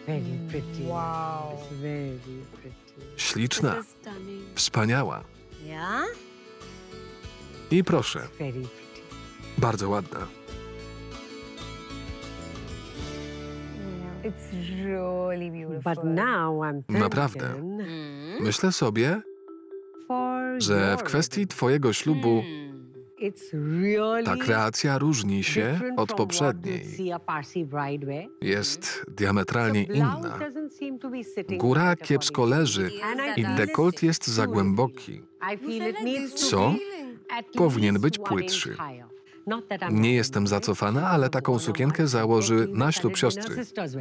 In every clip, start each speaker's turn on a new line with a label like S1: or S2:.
S1: Wow.
S2: Śliczna, wspaniała. I proszę, bardzo ładna.
S1: It's really beautiful.
S2: Naprawdę. Myślę sobie, że w kwestii twojego ślubu ta kreacja różni się od poprzedniej. Jest diametralnie inna. Góra kiepsko leży i dekolt jest za głęboki. Co? Powinien być płytszy. Nie jestem zacofana, ale taką sukienkę założy na ślub siostry.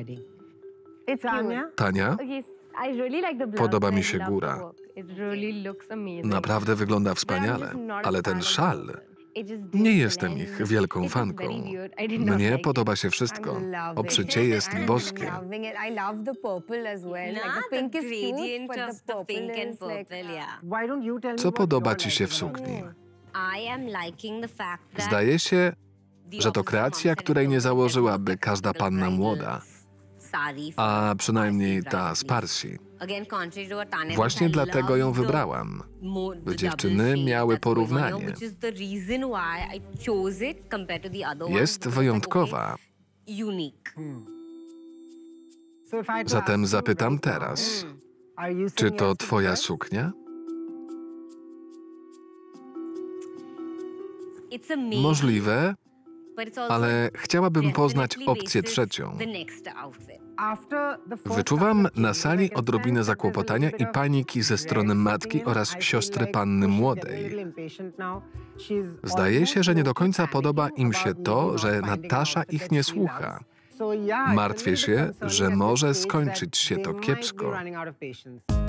S2: Tania? Podoba mi się góra. Naprawdę wygląda wspaniale, ale ten szal... Nie jestem ich wielką fanką. Mnie podoba się wszystko. Oprzycie jest boskie. Co podoba ci się w sukni? Zdaje się, że to kreacja, której nie założyłaby każda panna młoda, a przynajmniej ta z Parsi. Właśnie dlatego ją wybrałam, by dziewczyny miały porównanie. Jest wyjątkowa. Zatem zapytam teraz, czy to twoja suknia? Możliwe, ale chciałabym poznać opcję trzecią. Wyczuwam na sali odrobinę zakłopotania i paniki ze strony matki oraz siostry panny młodej. Zdaje się, że nie do końca podoba im się to, że Natasza ich nie słucha. Martwię się, że może skończyć się to kiepsko.